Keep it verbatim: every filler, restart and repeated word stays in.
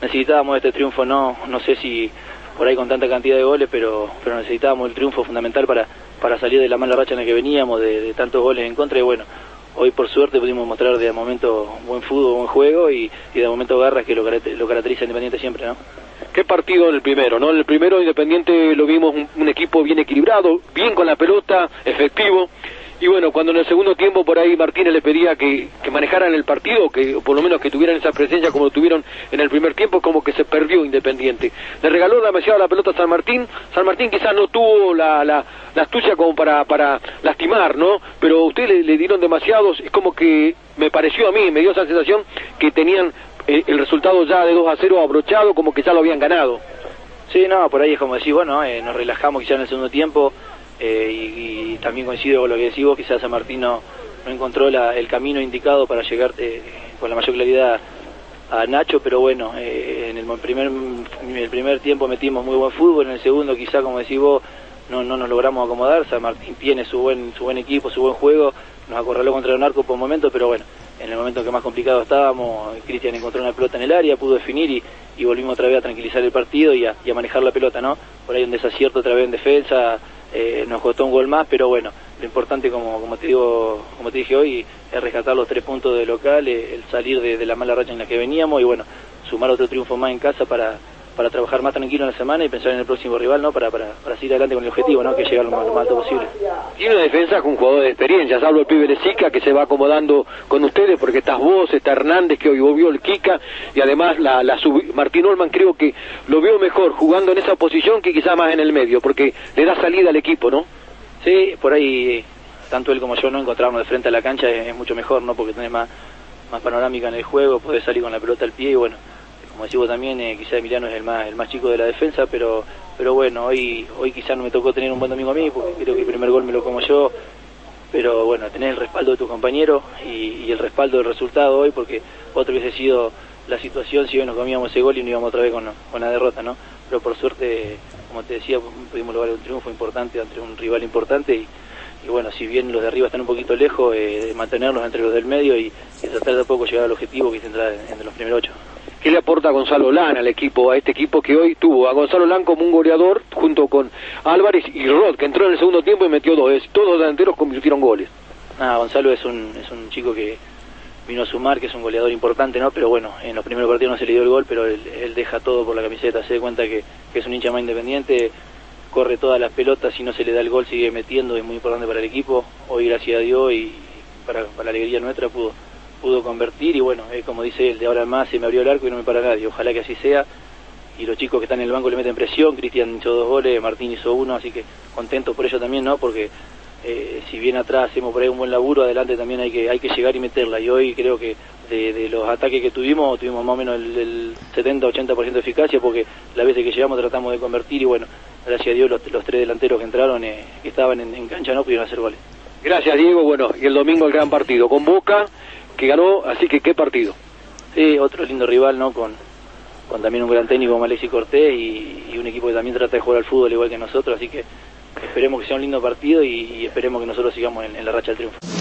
Necesitábamos este triunfo, no no sé si por ahí con tanta cantidad de goles, pero pero necesitábamos el triunfo fundamental para para salir de la mala racha en la que veníamos, de, de tantos goles en contra, y bueno, hoy por suerte pudimos mostrar de momento buen fútbol, buen juego y, y de momento garras que lo, lo caracteriza a Independiente siempre, ¿no? ¿Qué partido en el primero, no? En el primero Independiente lo vimos un, un equipo bien equilibrado, bien con la pelota, efectivo. Y bueno, cuando en el segundo tiempo por ahí Martínez le pedía que, que manejaran el partido, que por lo menos que tuvieran esa presencia como lo tuvieron en el primer tiempo, como que se perdió Independiente. Le regaló demasiado la pelota a San Martín. San Martín quizás no tuvo la, la, la astucia como para, para lastimar, ¿no? Pero ustedes le, le dieron demasiados, es como que me pareció a mí, me dio esa sensación que tenían el, el resultado ya de dos a cero abrochado, como que ya lo habían ganado. Sí, no, por ahí es como decir, bueno, eh, nos relajamos quizás en el segundo tiempo. Eh, y, y también coincido con lo que decís vos, quizás San Martín no, no encontró la, el camino indicado para llegar eh, con la mayor claridad a Nacho, pero bueno, eh, en el primer, en el primer tiempo metimos muy buen fútbol, en el segundo quizás, como decís vos, no, no nos logramos acomodar. San Martín tiene su buen, su buen equipo, su buen juego, nos acorraló contra el Narco por un momento, pero bueno, en el momento que más complicado estábamos, Cristian encontró una pelota en el área, pudo definir y, y volvimos otra vez a tranquilizar el partido y a, y a manejar la pelota, ¿no? Por ahí un desacierto otra vez en defensa. Eh, nos costó un gol más, pero bueno, lo importante, como, como te digo, como te dije hoy, es rescatar los tres puntos de local, eh, el salir de, de la mala racha en la que veníamos y bueno, sumar otro triunfo más en casa para, para trabajar más tranquilo en la semana y pensar en el próximo rival, ¿no? Para, para, para seguir adelante con el objetivo, ¿no? Que llegar lo más, lo más alto posible. Tiene una defensa con jugadores de experiencia, salvo el pibe de Sica que se va acomodando con ustedes, porque estás vos, está Hernández que hoy volvió el Kika, y además la, la sub... Martín Olman creo que lo veo mejor jugando en esa posición que quizá más en el medio, porque le da salida al equipo, ¿no? Sí, por ahí tanto él como yo no encontrarnos de frente a la cancha es, es mucho mejor, ¿no? Porque tenés más, más panorámica en el juego, podés salir con la pelota al pie y bueno, como decís vos también, eh, quizá Emiliano es el más el más chico de la defensa, pero pero bueno, hoy hoy quizá no me tocó tener un buen domingo a mí, porque creo que el primer gol me lo como yo, pero bueno, tenés el respaldo de tu compañero y, y el respaldo del resultado hoy, porque otro hubiese sido la situación si hoy nos comíamos ese gol y no íbamos otra vez con, con la derrota, ¿no? Pero por suerte, como te decía, pudimos lograr un triunfo importante ante un rival importante y, y bueno, si bien los de arriba están un poquito lejos, eh, mantenerlos entre los del medio y, y tratar de a poco llegar al objetivo que es entrar entre los primeros ocho. ¿Qué le aporta a Gonzalo Lán al equipo, a este equipo que hoy tuvo a Gonzalo Lán como un goleador junto con Álvarez y Rod, que entró en el segundo tiempo y metió dos? Todos los delanteros convirtieron goles. Ah, Gonzalo es un, es un chico que vino a sumar, que es un goleador importante, ¿no? Pero bueno, en los primeros partidos no se le dio el gol, pero él, él deja todo por la camiseta, se da cuenta que, que es un hincha más Independiente, corre todas las pelotas, si no se le da el gol sigue metiendo, es muy importante para el equipo. Hoy, gracias a Dios y para, para la alegría nuestra, pudo pudo convertir y bueno, es como dice él, de ahora en más se me abrió el arco y no me para nadie, ojalá que así sea, y los chicos que están en el banco le meten presión. Cristian hizo dos goles, Martín hizo uno, así que contentos por ello también, ¿no? Porque eh, si bien atrás hacemos por ahí un buen laburo, adelante también hay que hay que llegar y meterla, y hoy creo que de, de los ataques que tuvimos, tuvimos más o menos el, el setenta ochenta por ciento de eficacia, porque las veces que llegamos tratamos de convertir y bueno, gracias a Dios los, los tres delanteros que entraron, eh, que estaban en, en cancha, no pudieron hacer goles. Gracias, Diego. Bueno, y el domingo el gran partido con Boca, que ganó, así que qué partido. Sí, otro lindo rival, ¿no? Con, con también un gran técnico como Alexis Cortés y, y un equipo que también trata de jugar al fútbol igual que nosotros, así que esperemos que sea un lindo partido y, y esperemos que nosotros sigamos en, en la racha del triunfo.